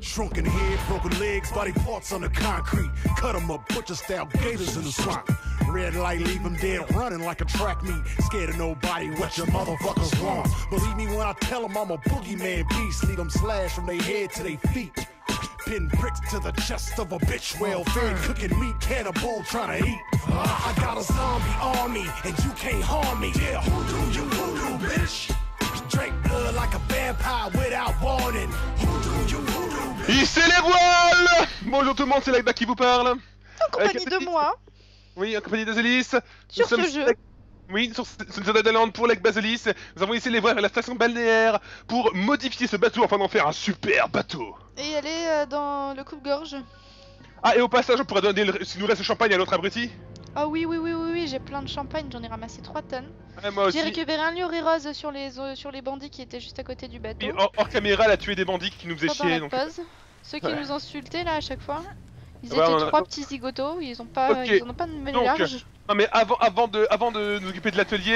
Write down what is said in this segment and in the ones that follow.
Shrunken head, broken legs, body parts on the concrete. Cut 'em up, butcher style gators in the swamp. Red light, leave 'em dead, running like a track meet. Scared of nobody, what your motherfuckers want. Believe me when I tell 'em I'm a boogeyman beast. Leave 'em slashed from their head to their feet. Pin bricks to the chest of a bitch, well fed, cooking meat, cannibal trying to eat. I got a zombie army, and you can't harm me. Yeah, hoodoo, bitch. Drink blood like a vampire without warning. Hoodoo, Hissez les voiles. Bonjour tout le monde, c'est Lagba qui vous parle. En compagnie de moi. Oui, en compagnie de Zélis. Sur ce jeu. Oui, sur Zelda Land pour Lake Basilis. Nous avons essayé de les voir à la station balnéaire pour modifier ce bateau afin d'en faire un super bateau. Et elle est dans le coupe-gorge. Ah, et au passage, on pourrait donner, s'il nous reste le champagne à l'autre abruti. Ah oui, j'ai plein de champagne, j'en ai ramassé 3 tonnes. Ouais, moi aussi. J'ai récupéré un liori rose sur les bandits qui étaient juste à côté du bateau. Et hors caméra, elle a tué des bandits qui nous faisaient Pendant chier. la Donc... pause. Ceux qui nous insultaient là à chaque fois. Ils Ouais, étaient 3 petits zigotos, ils ont pas, Ok. ils en ont pas de mêlée Donc, large. Non mais avant de nous occuper de l'atelier...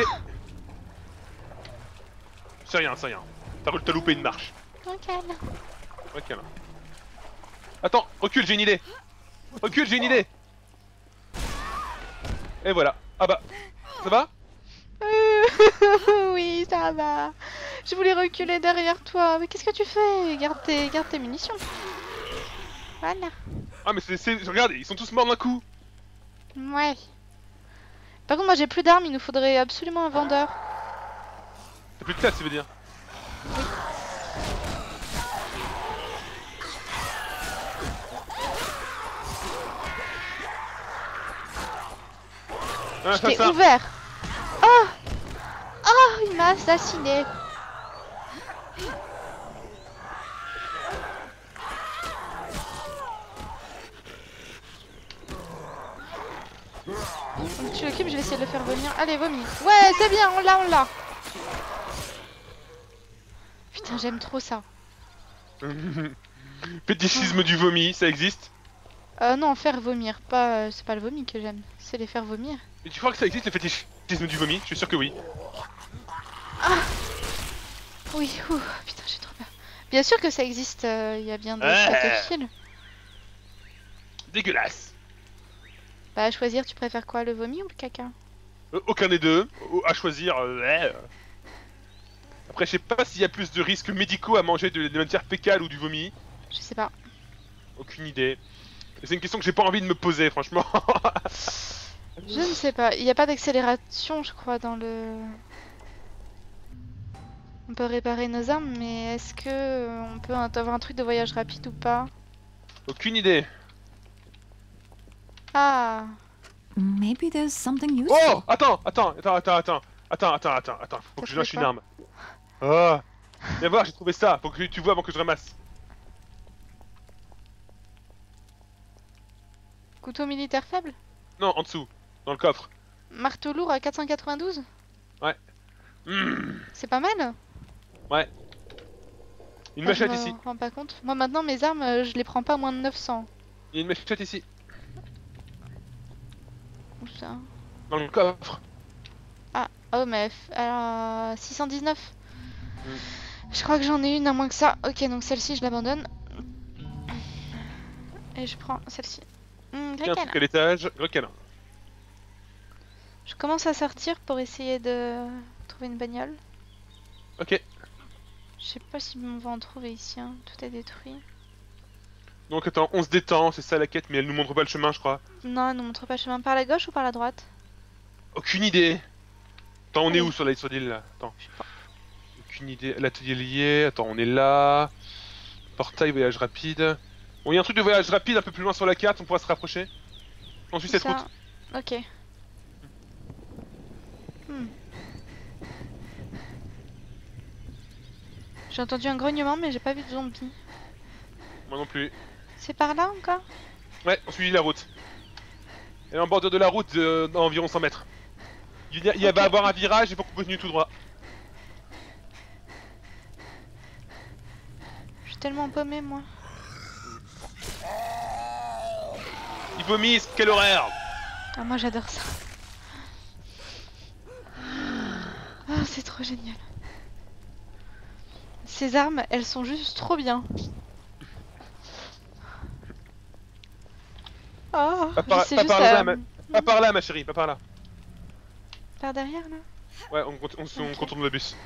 C'est rien. T'as loupé une marche. Ok. Ok là. Attends, recule, j'ai une idée. Et voilà. Ah bah, ça va? Oui, ça va. Je voulais reculer derrière toi, mais qu'est-ce que tu fais? Garde tes munitions. Voilà. Ah mais regarde, ils sont tous morts d'un coup. Ouais. Par contre, moi j'ai plus d'armes, il nous faudrait absolument un vendeur. T'as plus de classe, tu veux dire? Oui. Ah, Je t'ai ouvert. Oh! Oh, il m'a assassiné. Donc tu l'occupes, je vais essayer de le faire venir. Allez, vomis. Ouais, c'est bien, on l'a. Putain, j'aime trop ça. Fétichisme du vomi, ça existe? Non, faire vomir, pas, c'est pas le vomi que j'aime, c'est les faire vomir. Et tu crois que ça existe le fétichisme du vomi? Je suis sûr que oui. Ah! Oui, ouh, putain, j'ai trop peur. Bien sûr que ça existe, il y a bien des pédophiles. Dégueulasse. Bah, à choisir, tu préfères quoi, le vomi ou le caca? Aucun des deux, à choisir. Après, je sais pas s'il y a plus de risques médicaux à manger de matière fécale ou du vomi. Je sais pas. Aucune idée. C'est une question que j'ai pas envie de me poser, franchement. Je ne sais pas, il n'y a pas d'accélération, je crois, dans le... On peut réparer nos armes, mais est-ce que on peut avoir un truc de voyage rapide ou pas? Aucune idée. Ah! Maybe there's something useful. Oh! Attends, faut que je lâche une arme. Oh! Viens voir, j'ai trouvé ça, faut que tu vois avant que je ramasse. Couteau militaire faible? Non, en dessous, dans le coffre. Marteau lourd à 492? Ouais. C'est pas mal? Ouais. Une Enfin, machette je me ici. rends pas compte. Moi maintenant mes armes, je les prends pas à moins de 900. Il y a une machette ici. Où ça? Dans le coffre. Ah, oh mais... 619. Je crois que j'en ai une à moins que ça. Ok, donc celle-ci je l'abandonne. Et je prends celle-ci. Il y a un truc à l'étage, requin. Je commence à sortir pour essayer de trouver une bagnole. Ok. Je sais pas si on va en trouver ici, hein. Tout est détruit. Donc attends, on se détend, c'est ça la quête, mais elle nous montre pas le chemin, je crois. Non, elle nous montre pas le chemin. Par la gauche ou par la droite? Aucune idée. Attends, on est Allez. où sur l'île là? Attends. Je sais pas. Aucune idée. L'atelier lié. Attends, on est là. Portail voyage rapide. Bon, il y a un truc de voyage rapide un peu plus loin sur la carte, on pourra se rapprocher. On suit cette Ça... route. Ok. J'ai entendu un grognement mais j'ai pas vu de zombie. Moi non plus. C'est par là encore? Ouais, on suit la route. Elle est en bordure de la route d'environ 100 mètres. Il va avoir un virage et faut qu'on continue tout droit. Je suis tellement paumée moi. Ils vomissent, quelle horreur! Ah moi j'adore ça. Ah c'est trop génial. Ces armes elles sont juste trop bien. Oh, Pas par, c'est pas juste par là, pas par là, ma chérie, pas par là. par derrière là. Ouais, on contourne le bus.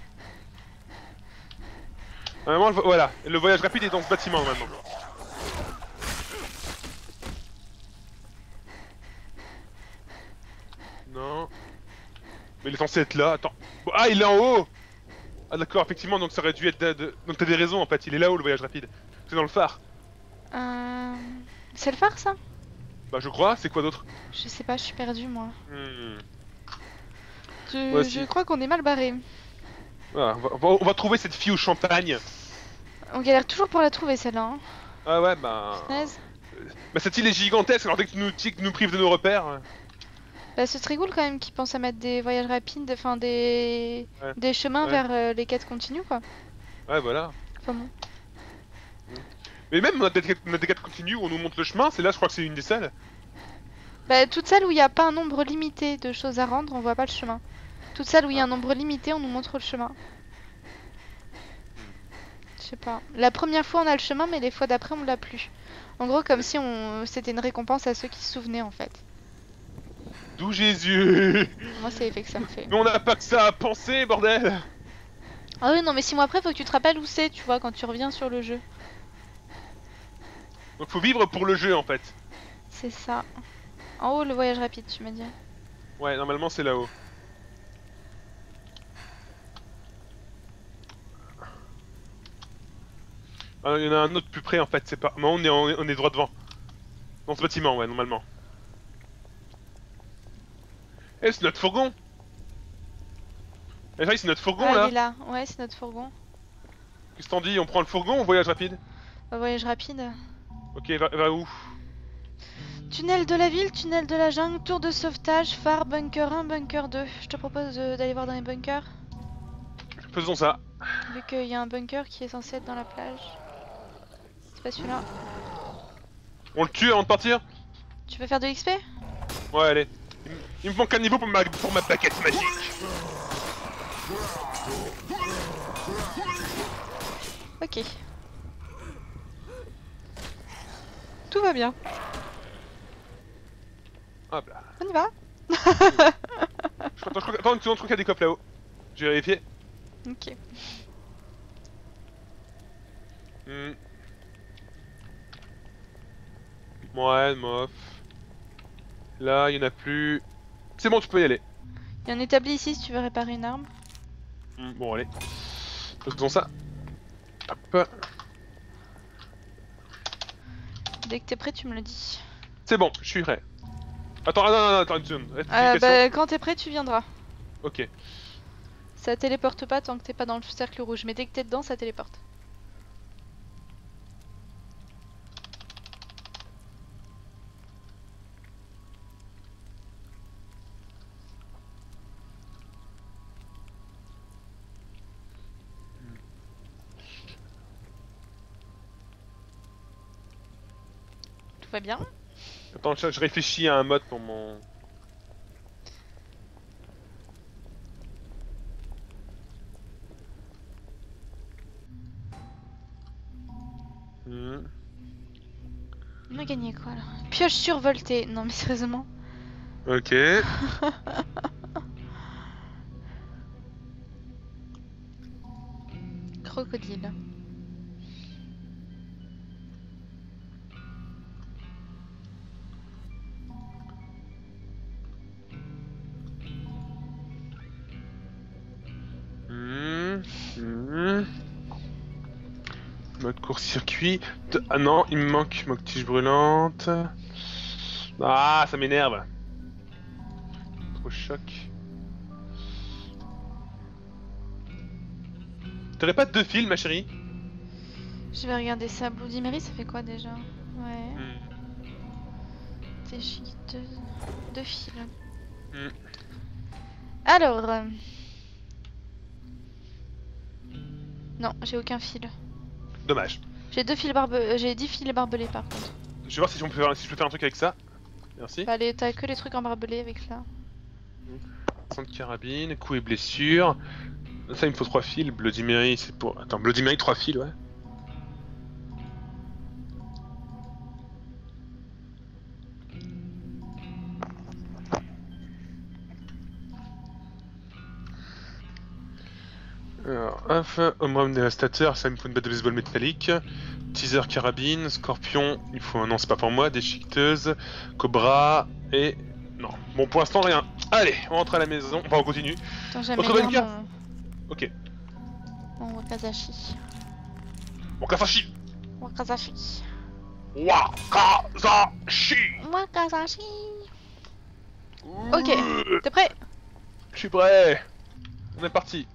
Normalement, voilà, le voyage rapide est dans ce bâtiment maintenant. Non. Mais il est censé être là, attends. Bon, ah, il est en haut. Ah d'accord, effectivement, donc ça aurait dû être... Donc t'as des raisons en fait, il est là-haut le voyage rapide. C'est dans le phare. C'est le phare ça? Bah je crois, c'est quoi d'autre? Je sais pas, je suis perdue moi. Hmm. Je crois qu'on est mal barré. Voilà, on va trouver cette fille au champagne. On galère toujours pour la trouver celle-là. Hein. Ah ouais, bah... Punaise. Bah cette île est gigantesque, alors dès que tu nous prives de nos repères... Bah ce serait cool quand même qu'ils pensent à mettre des voyages rapides, enfin des chemins Ouais. vers les quêtes continues quoi. Ouais, voilà. Enfin bon. Mais même on a des quêtes continues où on nous montre le chemin, c'est là je crois que c'est une des salles. Bah toutes celles où il n'y a pas un nombre limité de choses à rendre, on voit pas le chemin. Toutes celles où il y a un nombre limité, on nous montre le chemin. Je sais pas. La première fois on a le chemin, mais les fois d'après on l'a plus. En gros comme si c'était une récompense à ceux qui se souvenaient en fait. D'où Jésus. Moi c'est l'effet que ça me fait. Mais on n'a pas que ça à penser, bordel. Ah oui non mais 6 mois après faut que tu te rappelles où c'est, tu vois, quand tu reviens sur le jeu. Donc faut vivre pour le jeu en fait. C'est ça. En haut le voyage rapide tu m'as dit. Ouais, normalement c'est là-haut. Ah, il y en a un autre plus près en fait, c'est pas... Mais on est droit devant. Dans ce bâtiment, ouais, normalement. Eh, c'est notre fourgon. Eh, c'est notre fourgon Ah là. il est là, ouais c'est notre fourgon. Qu'est-ce que t'en dis? On prend le fourgon ou on voyage rapide? Voyage rapide. Ok, va où? Tunnel de la ville, tunnel de la jungle, tour de sauvetage, phare, bunker 1, bunker 2. Je te propose d'aller voir dans les bunkers. Faisons ça. Vu qu'il y a un bunker qui est censé être dans la plage. C'est pas celui-là. On le tue avant de partir? Tu veux faire de l'XP? Ouais, allez. Il me manque un niveau pour ma baguette magique. Ok. Tout va bien. Hop là. On y va. Attends, je crois qu'il y a des coffres là-haut. Je vais vérifier. Ok. Ouais, mof. Là, il y en a plus. C'est bon, tu peux y aller. Il y a un établi ici si tu veux réparer une arme. Bon, allez. Faisons ça. Hop. Dès que t'es prêt, tu me le dis. C'est bon, je suis prêt. Attends, attends une seconde. Bah, quand t'es prêt, tu viendras. Ok. Ça téléporte pas tant que t'es pas dans le cercle rouge, mais dès que t'es dedans, ça téléporte. Tout va bien? Attends, je réfléchis à un mode pour mon... On a gagné quoi là? Pioche survoltée. Non mais sérieusement. Ok. Crocodile. Mode court-circuit. Ah non, il me manque ma tige brûlante. Ah, ça m'énerve. Trop choc. T'aurais pas deux fils, ma chérie? Je vais regarder ça. Bloody Mary, ça fait quoi déjà? Ouais. TJ, deux fils. Alors. Non, j'ai aucun fil. Dommage. J'ai 10 fils barbelés par contre. Je vais voir si je peux faire un truc avec ça. Merci. Bah, t'as que les trucs en barbelé avec ça. Centre carabine, coups et blessures. Ça, il me faut 3 fils. Bloody Mary, c'est pour... Attends, Bloody Mary, 3 fils, ouais. paf. Homme dévastateur, ça me faut une batte de baseball métallique. Teaser carabine, scorpion, il faut un non, c'est pas pour moi. Déchiqueteuse, cobra et. Non. Bon, pour l'instant, rien. Allez, on rentre à la maison. Enfin, on continue. Attends, Autre j'améliore bunker. Ok. mon Wakazashi. Wakazashi. Wakazashi. Wakazashi. Wakazashi. Ok, t'es prêt? Je suis prêt. On est parti.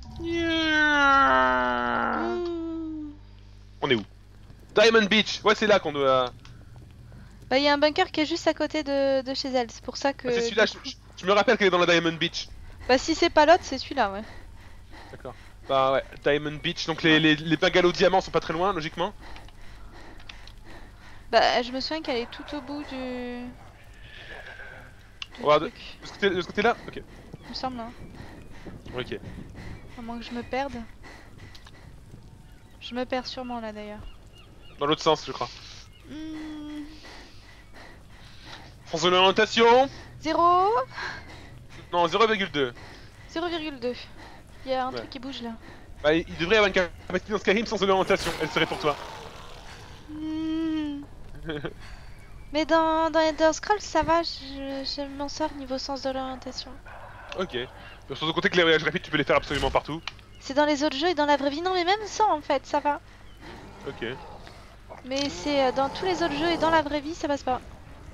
On est où? Diamond Beach. Ouais, c'est là qu'on doit. Bah, il y a un bunker qui est juste à côté de chez elle, c'est pour ça que. Ah, c'est celui-là. Je me rappelle qu'elle est dans la Diamond Beach. Bah, si c'est pas l'autre, c'est celui-là, ouais. D'accord. Bah ouais, Diamond Beach. Donc les bungalows diamants sont pas très loin, logiquement. Bah, je me souviens qu'elle est tout au bout du. Regarde, truc, de ce côté-là. Ok. il me semble, hein. Ok. À moins que je me perde. Je me perds sûrement là d'ailleurs. Dans l'autre sens, je crois. Hmm, France de l'orientation. 0 Non, 0,2. 0,2. Il y a un Ouais. truc qui bouge là. Bah, il devrait y avoir une capacité dans Skyrim sans orientation. Elle serait pour toi. Hmm. Mais dans Elder Scrolls, ça va, je m'en sors niveau sens de l'orientation. Ok. Sans compter que les voyages rapides, tu peux les faire absolument partout. C'est dans les autres jeux et dans la vraie vie, non mais même sans en fait, ça va. Ok. Mais c'est dans tous les autres jeux et dans la vraie vie, ça passe pas.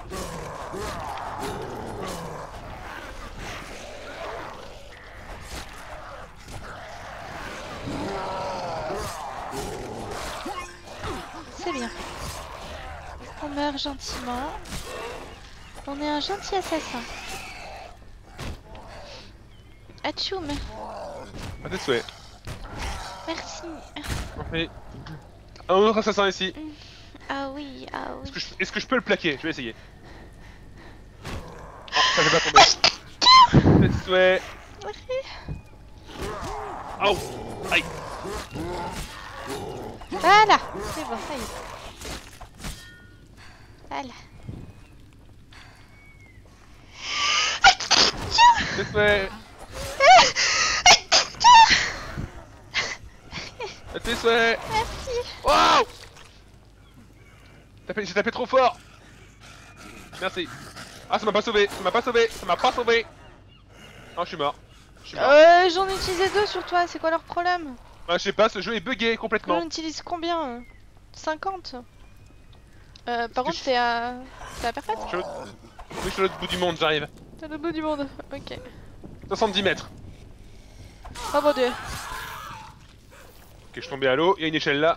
C'est bien. On meurt gentiment. On est un gentil assassin. Atchoum, À tes souhaits. merci. On fait un autre assassin ici. Ah oui, ah oui. Est-ce que je peux le plaquer? Je vais essayer. Ah, ça fait pas tomber. Tes souhaits. Oh. Aïe. Voilà, c'est bon, ça y est. Voilà. Tes souhaits. Tes souhaits. Merci. Waouh. J'ai tapé trop fort. Merci. Ah, ça m'a pas sauvé. Ça m'a pas sauvé. Ça m'a pas sauvé. Non, je suis mort. Je suis mort. J'en ai utilisé 2 sur toi, c'est quoi leur problème? Bah, je sais pas, ce jeu est bugué complètement. On utilise combien 50. Par contre, je- t'es à Perpète? Je suis oui, je suis à l'autre bout du monde, j'arrive. T'es à l'autre bout du monde, ok. 70 mètres. Oh mon dieu. Ok, je suis tombé à l'eau. Il y a une échelle là.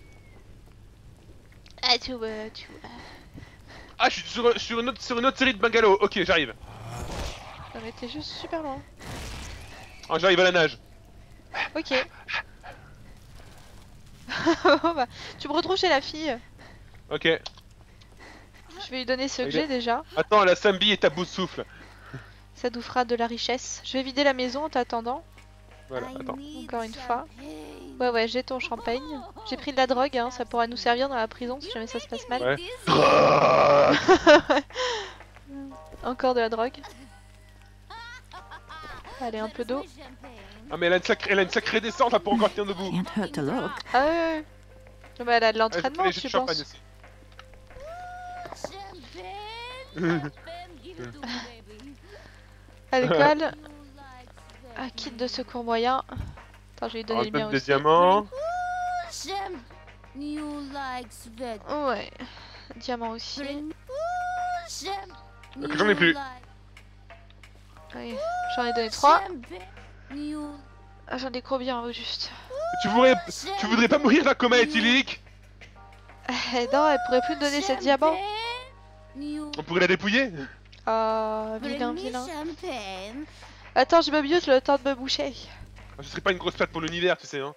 Ah, tu Ah, je suis sur une autre série de bungalows. Ok, j'arrive. Non mais t'es juste super loin. Ah, j'arrive à la nage. Ok. Oh, bah, tu me retrouves chez la fille. Ok. Je vais lui donner ce que j'ai déjà. Attends, la Sambi est à bout de souffle. Ça nous fera de la richesse. Je vais vider la maison en t'attendant. Voilà, attends. Encore une fois. Ouais, ouais, j'ai ton champagne. J'ai pris de la drogue, hein, ça pourra nous servir dans la prison si jamais ça se passe mal. Ouais. Encore de la drogue. Allez, un peu d'eau. Ah, mais elle a une sacrée descente là pour encore tenir debout. Can't hurt to look. Ah ouais. Ouais, bah, elle a de l'entraînement, J'ai tu du champagne penses. aussi. À l'école. Ah, kit de secours moyen. Attends, je vais lui donner On le donne mien des aussi. diamants. Ouais. Diamant aussi. Ok, j'en ai plus. Oui, j'en ai donné 3. Ah, j'en ai combien au juste? Tu voudrais pas mourir d'un coma éthylique? Non, elle pourrait plus me donner ses diamants. On pourrait la dépouiller? Ah, vilain, vilain. Attends, je me mute le temps de me boucher. Ce serait pas une grosse plate pour l'univers, tu sais, hein.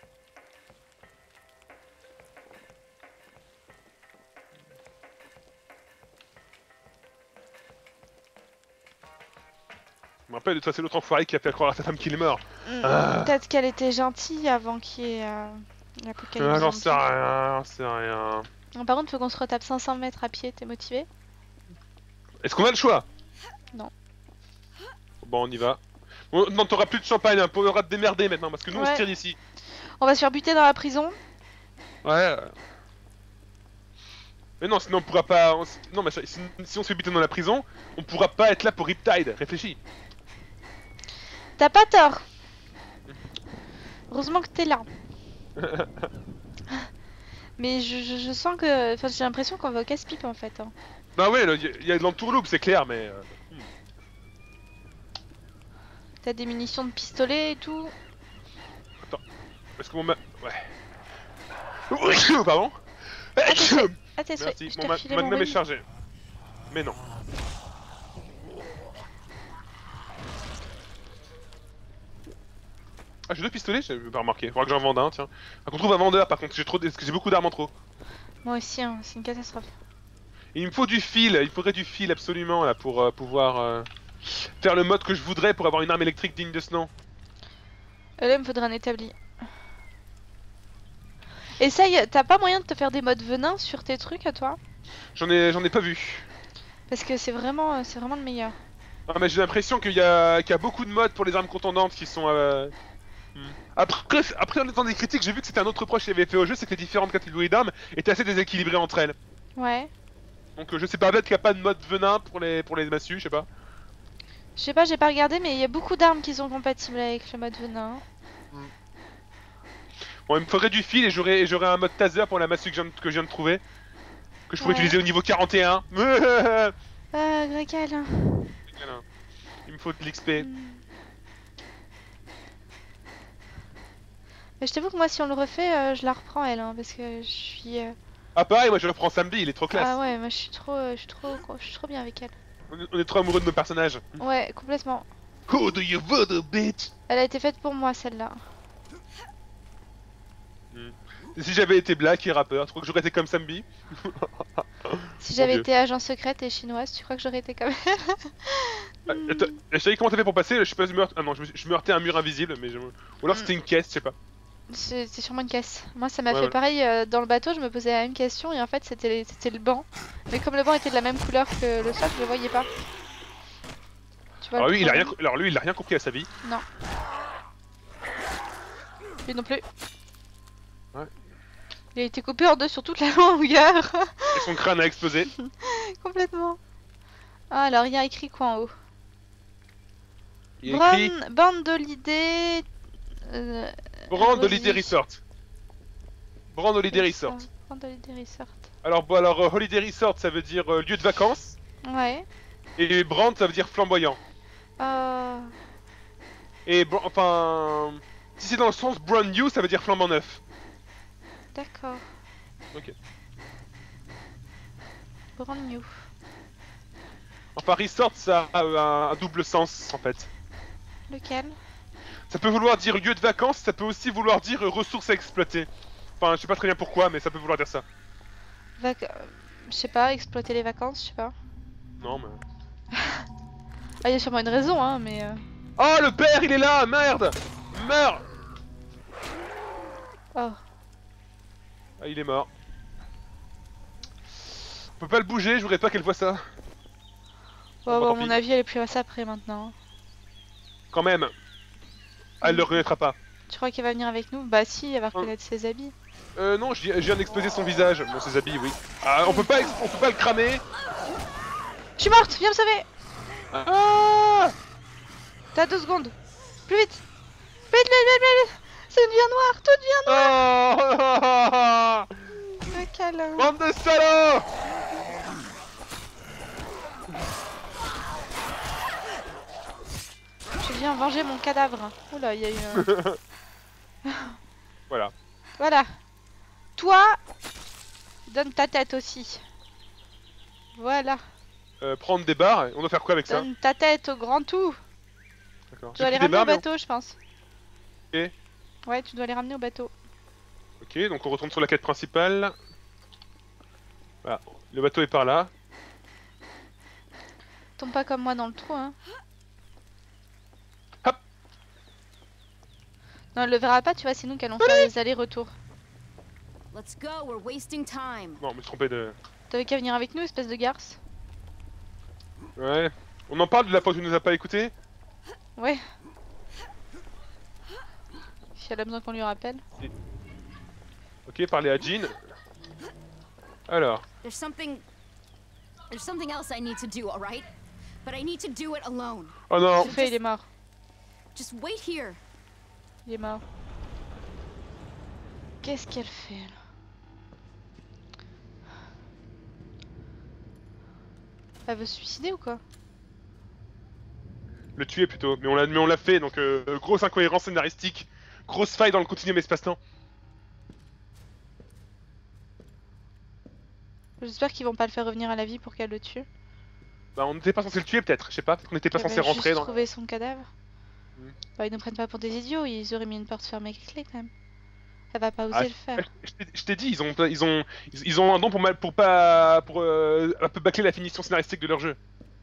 Je me rappelle de toi, c'est l'autre enfoiré qui a fait croire à sa femme qu'il est mort. Ah. Peut-être qu'elle était gentille avant qu'il y ait l'apocalypse. Ah, j'en sais zombie. rien, j'en sais rien. Par contre, faut qu'on se retape 500 mètres à pied, t'es motivé? Est-ce qu'on a le choix? Non. Bon, on y va. Non, t'auras plus de champagne, hein, t'auras de démerder maintenant, parce que nous on se Ouais. tire d'ici. On va se faire buter dans la prison. Ouais. Mais non, sinon on pourra pas... Non, mais si on se fait buter dans la prison, on pourra pas être là pour Riptide, réfléchis. T'as pas tort. Heureusement que t'es là. Mais je sens que... Enfin, j'ai l'impression qu'on va au casse-pipe en fait. Hein. Bah ouais, il y a de l'entourloupe, c'est clair, mais... T'as des munitions de pistolet et tout. Parce que mon Ouais. Pardon. Ah t'es souhait. Merci, Je mon t'ai filé mon magnum est rhume. chargé. Mais non. Ah, j'ai 2 pistolets, j'avais pas remarqué. Faudra que j'en vende un, tiens. Faut qu'on trouve un vendeur, par contre, parce que j'ai beaucoup d'armes en trop. Moi aussi, hein, c'est une catastrophe. Et il me faut du fil, il faudrait du fil absolument là pour pouvoir faire le mode que je voudrais pour avoir une arme électrique digne de ce nom. Là, il me faudrait un établi. Essaye, t'as pas moyen de te faire des modes venin sur tes trucs à toi? J'en ai pas vu. Parce que c'est vraiment le meilleur. Ah, mais j'ai l'impression qu'il y a beaucoup de modes pour les armes contondantes qui sont... Après, en étant des critiques, j'ai vu que c'était un autre reproche qu'il avait fait au jeu, c'est que les différentes catégories d'armes étaient assez déséquilibrées entre elles. Ouais. Donc je sais pas, peut-être qu'il n'y a pas de mode venin pour les massues, je sais pas. Je sais pas, j'ai pas regardé, mais il y a beaucoup d'armes qui sont compatibles avec le mode venin. Bon, il me faudrait du fil et j'aurais un mode taser pour la massue que je viens de trouver. Que je pourrais Ouais. utiliser au niveau 41. Ah, Gregal. Voilà. Il me faut de l'XP. Mais je t'avoue que moi, si on le refait, je la reprends elle, hein, parce que je suis. Ah pareil, moi je reprends Sambi, il est trop classe. Ah ouais, moi je suis trop bien avec elle. On est trop amoureux de nos personnages. Ouais, complètement. Who do you vote, bitch? Elle a été faite pour moi, celle-là. Et si j'avais été black et rappeur, tu crois que j'aurais été comme Sambi? Si j'avais Dieu. été agent secrète et chinoise, tu crois que j'aurais été comme elle? Attends, je savais comment t'as fait pour passer, je sais pas, ah non, je me heurtais à un mur invisible, mais ou alors c'était une caisse, je sais pas. C'est sûrement une caisse. Moi, ça m'a Ouais, fait ouais. pareil dans le bateau, je me posais la même question et en fait, c'était le banc. Mais comme le banc était de la même couleur que le sol, je le voyais pas. Tu vois Alors le lui, il a rien, problème? alors lui, il a rien compris à sa vie. Non. Lui non plus. Ouais. Il a été coupé en deux sur toute la longueur. Et son crâne a explosé. Complètement. Ah, alors il y a écrit quoi en haut? Il a écrit Brandolidé. Brand Holiday Resort. Brand Holiday Resort. Brandolidé Resort. Alors, Holiday Resort, ça veut dire lieu de vacances. Ouais. Et Brand, ça veut dire flamboyant. Et enfin, si c'est dans le sens brand new, ça veut dire flambant neuf. D'accord. Ok. Brand new. Enfin, resort, ça a un double sens en fait. Lequel? Ça peut vouloir dire lieu de vacances, ça peut aussi vouloir dire ressources à exploiter. Enfin, je sais pas très bien pourquoi, mais ça peut vouloir dire ça. Je sais pas, exploiter les vacances, je sais pas. Non, mais. Ah, il y a sûrement une raison, hein, mais. Oh, le père, il est là, merde! Meurs! Oh. Ah, il est mort. On peut pas le bouger, je voudrais pas qu'elle voit ça. Bon, bah, à tant mon pis. avis, elle est plus à ça après maintenant. Quand même. Elle le reconnaîtra pas. Tu crois qu'elle va venir avec nous? Bah, si, elle va reconnaître ses habits. Non, je viens d'exploser son visage. Bon, ses habits, oui. Ah, on peut pas le cramer. Je suis morte, viens me sauver! Ah! T'as 2 secondes. Plus vite! Plus vite, vite, vite, vite! Ça devient noir, tout devient noir! Oh! Le câlin. Bande de salauds! Je viens venger mon cadavre. Oula, il y a eu Voilà. Voilà. Toi, donne ta tête aussi. Voilà. Prendre des barres, on doit faire quoi avec ça? Donne ta tête au grand tout. D'accord. Tu dois les J'ai pris des ramener au barres, mais bateau, je pense. Ok. Ouais, tu dois les ramener au bateau. Ok, donc on retourne sur la quête principale. Voilà, le bateau est par là. Tombe pas comme moi dans le trou, hein. Hop. Non, elle le verra pas, tu vois, c'est nous qui allons faire les allers-retours. Let's go, we're wasting time. Non, je me suis trompé de... T'avais qu'à venir avec nous, espèce de garce. Ouais. On en parle de la fois que tu nous as pas écouté? Ouais. Si elle a besoin qu'on lui rappelle. Ok, parler à Jean. Alors. There's something else I need to do, all right? But I need to do it alone. Oh non. Le fait, il est mort. Just wait here. Il est mort. Qu'est-ce qu'elle fait là? Elle veut se suicider ou quoi? Le tuer plutôt, mais on l'a fait, donc grosse incohérence scénaristique, grosse faille dans le continuum espace-temps. J'espère qu'ils vont pas le faire revenir à la vie pour qu'elle le tue. Bah on n'était pas censé le tuer peut-être, je sais pas, peut-être qu'on n'était pas Elle censé va rentrer juste dans... trouver son cadavre. Hmm. Bah ils nous prennent pas pour des idiots, ils auraient mis une porte fermée avec clé quand même. Elle va pas oser Ah, le faire. Je t'ai dit, ils ont un don pour un peu bâcler la finition scénaristique de leur jeu.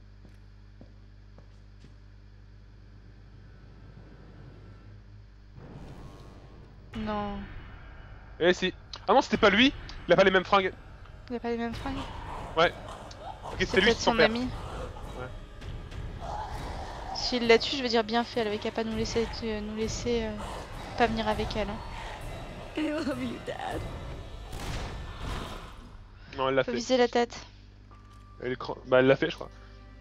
Non, Eh si. Ah non, c'était pas lui, il a pas les mêmes fringues. il a pas les mêmes fringues. Ouais. Ok, C'est c'était lui, peut-être son son père. ami. S'il la tue, je veux dire bien fait, elle avait qu'à pas nous laisser, pas venir avec elle. Hein. I love you, Dad. Non, elle l'a Faut fait. viser la tête. Bah elle l'a fait, je crois.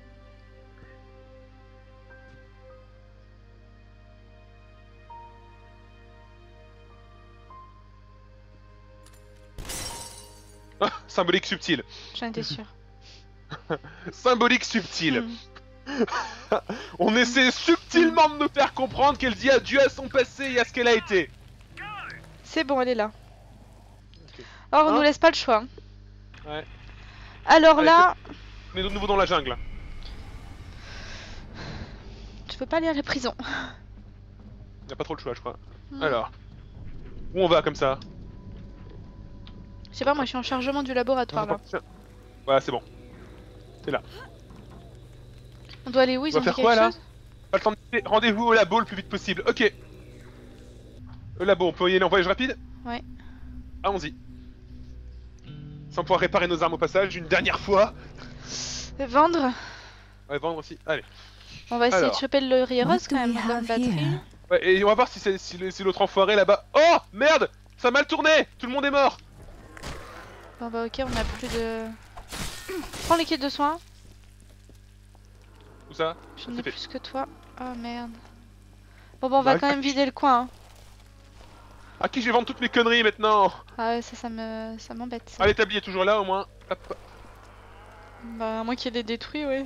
Ah, symbolique subtil. J'en étais sûre. Symbolique subtil. Hmm. On essaie subtilement de nous faire comprendre qu'elle dit adieu à son passé et à ce qu'elle a été. C'est bon, elle est là. Ok. Or, on Hein nous laisse pas le choix. Ouais. Alors Allez, là, On est de nouveau dans la jungle. je peux pas aller à la prison. Y a pas trop le choix, je crois. Hmm. Alors. Où on va comme ça? Je sais pas, moi je suis en chargement du laboratoire là. Voilà, c'est bon. C'est là. On doit aller où? Ils On ont va dit faire quoi quelque là? chose? Pas le temps de... Rendez-vous au labo le plus vite possible. Ok. Le labo, on peut y aller en voyage rapide? Ouais. Allons-y. Sans pouvoir réparer nos armes au passage, une dernière fois. Vendre? Ouais, vendre aussi. Allez. On va essayer Alors. de choper le Rieros What quand do même we dans have le batterie. here? Ouais, et on va voir si c'est l'autre enfoiré là-bas. Oh merde! Ça a mal tourné! Tout le monde est mort! Bon bah ok, on a plus de... Prends les kits de soins. Où ça? J'en ai C'est fait. plus que toi. Oh merde. Bon bah on va Bah, quand même vider le coin. Hein. À qui je vais vendre toutes mes conneries maintenant? Ah ouais, ça m'embête. Ça. Ah, l'établi est toujours là au moins. Hop. Bah à moins qu'il y ait des détruits, ouais.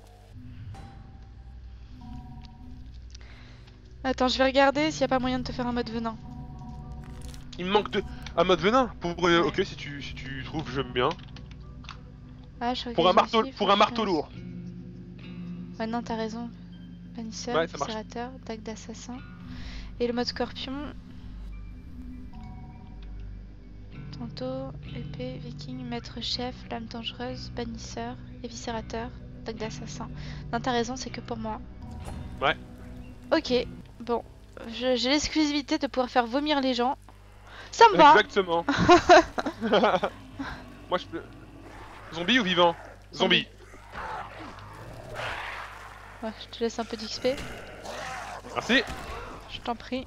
Attends, je vais regarder s'il y a pas moyen de te faire un mode venin. Il me manque un mode venin. Ok, si tu trouves, j'aime bien. Ah, je Pour un regarde marteau, aussi, pour faut un que marteau je fasse. lourd. Ouais, non, t'as raison. Bannisseur, Ouais, ça marche. viscérateur, dague d'assassin. Et le mode scorpion. Tantôt, épée, viking, maître chef, lame dangereuse, bannisseur, éviscérateur, dague d'assassin. Non, t'as raison, c'est que pour moi. Ouais. Ok, bon. J'ai l'exclusivité de pouvoir faire vomir les gens. Ça me va. Exactement. Moi je peux. Zombie ou vivant? Zombie. Ouais, je te laisse un peu d'XP. Merci. Je t'en prie.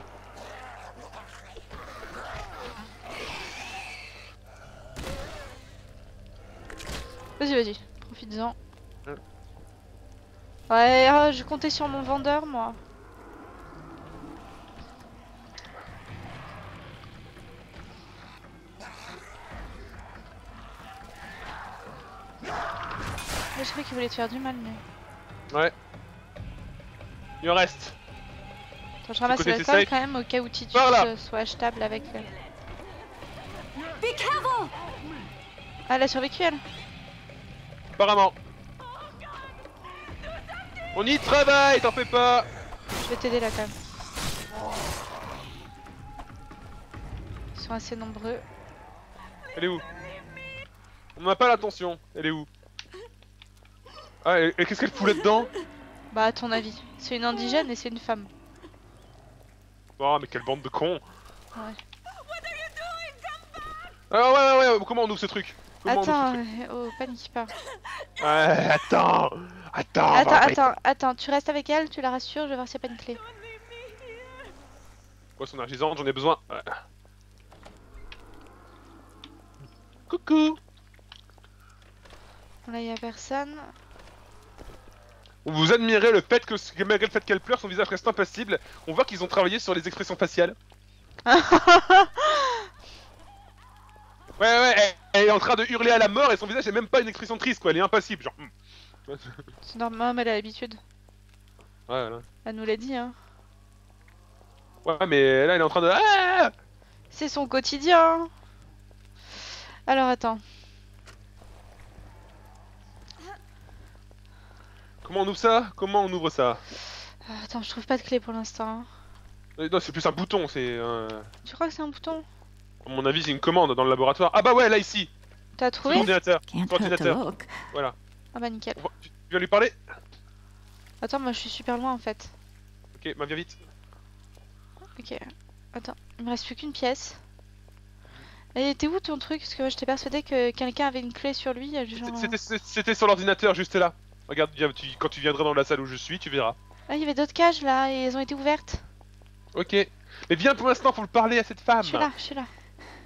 Vas-y, vas-y, profites-en. Ouais, je comptais sur mon vendeur, moi. Je croyais qu'il voulait te faire du mal, mais... Ouais. Il en reste. Attends, je ramasse côté, c'est l'alcool safe. quand même au cas où Titus Par là. soit achetable avec... Be careful! Ah, elle a survécu, elle. Apparemment. On y travaille, t'en fais pas. Je vais t'aider là quand même. Ils sont assez nombreux. Elle est où? On n'a pas l'attention. Elle est où? Ah, et qu'est-ce qu'elle fout là-dedans? Bah, à ton avis. C'est une indigène et c'est une femme. Oh, mais quelle bande de cons. Ouais. Ah ouais, comment on ouvre ce truc? Comment on ouvre Attends, ce truc oh, panique pas. Ouais, attends, on va Attends, tu restes avec elle, tu la rassures, je vais voir s'il n'y a pas une clé. Poisson énergisante, j'en ai besoin. Ouais. Coucou. Là, il y a personne. Vous admirez le fait que malgré le fait qu'elle pleure, son visage reste impassible. On voit qu'ils ont travaillé sur les expressions faciales. Ouais, elle est en train de hurler à la mort et son visage est même pas une expression triste quoi, elle est impassible, genre. C'est normal, mais elle a l'habitude. Ouais, voilà. Elle nous l'a dit, hein. Ouais, mais là elle est en train de. Ah C'est son quotidien. Alors, attends. Comment on ouvre ça? Comment on ouvre ça? Attends, je trouve pas de clé pour l'instant. Hein. Non, c'est plus un bouton, c'est. Tu crois que c'est un bouton? À mon avis, c'est une commande dans le laboratoire. Ah bah ouais, là ici! T'as Sur trouvé? l'ordinateur. Can't Sur hurt to l'ordinateur. look. Voilà. Ah bah nickel. Tu viens lui parler? Attends, moi je suis super loin en fait. Ok, bah viens vite. Ok. Attends, il me reste plus qu'une pièce. Et t'es où ton truc? Parce que moi j'étais persuadée que quelqu'un avait une clé sur lui. Genre... C'était sur l'ordinateur, juste là. Regarde, quand tu viendras dans la salle où je suis, tu verras. Ah, il y avait d'autres cages là et elles ont été ouvertes. Ok. Mais viens pour l'instant, faut le parler à cette femme. Je suis là.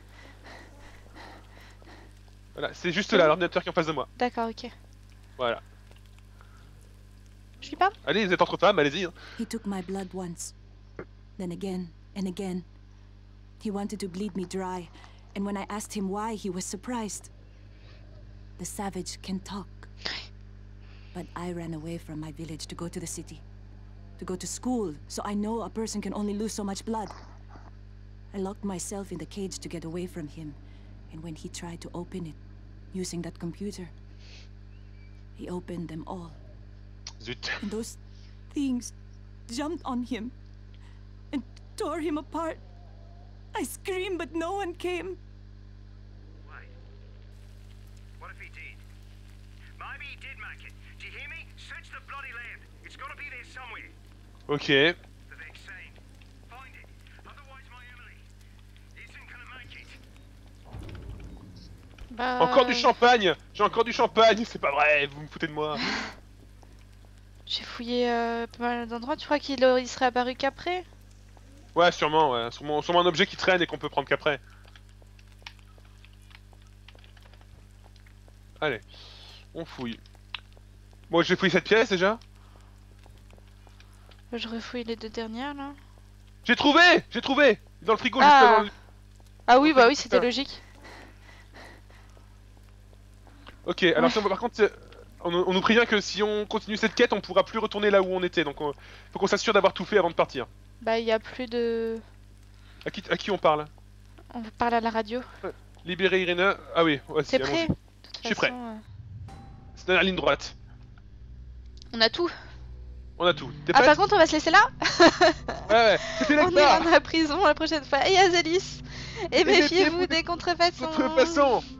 Voilà, c'est juste là, l'ordinateur qui est en face de moi. D'accord, ok. Voilà. Je lui parle? Allez, vous êtes entre femmes, allez-y. Hein. He took my blood once, then again and again. He wanted to bleed me dry, and when I asked him why, he was surprised. The savage can talk. But I ran away from my village to go to the city. To go to school, so I know a person can only lose so much blood. I locked myself in the cage to get away from him, and when he tried to open it, using that computer, he opened them all. Zut. And those things jumped on him and tore him apart. I screamed, but no one came. Wait. What if he did? Maybe he did make it. Do you hear me? Search the bloody land. It's gotta be there somewhere. Ok. The vaccine. Find it. Otherwise, my Emily isn't gonna make it. Bah... Encore du champagne. J'ai encore du champagne. C'est pas vrai, vous me foutez de moi. J'ai fouillé pas mal d'endroits. Tu crois qu'il il serait apparu qu'après? Ouais, sûrement, ouais. Sûrement un objet qui traîne et qu'on peut prendre qu'après. Allez, on fouille. Bon, j'ai fouillé cette pièce déjà. Je refouille les deux dernières là. J'ai trouvé. Dans le frigo, juste dans le... Ah oui, bah oui, c'était logique. Ok, alors si on, par contre, on nous prévient que si on continue cette quête, on pourra plus retourner là où on était. Donc, faut qu'on s'assure d'avoir tout fait avant de partir. Bah, il y a plus de... À qui on parle? On parle à la radio. Libérer Irina. Ah oui, ouais, T'es prêt? allons-y. De toute Je suis prêt. façon, C'est dans la ligne droite. on a tout. On a tout. T'es Ah, prête? par contre, on va se laisser là. Ouais, c'était On Nectar. ira dans la prison la prochaine fois. Et Azelis. Et méfiez-vous méfiez-vous des contrefaçons. Contrefaçon.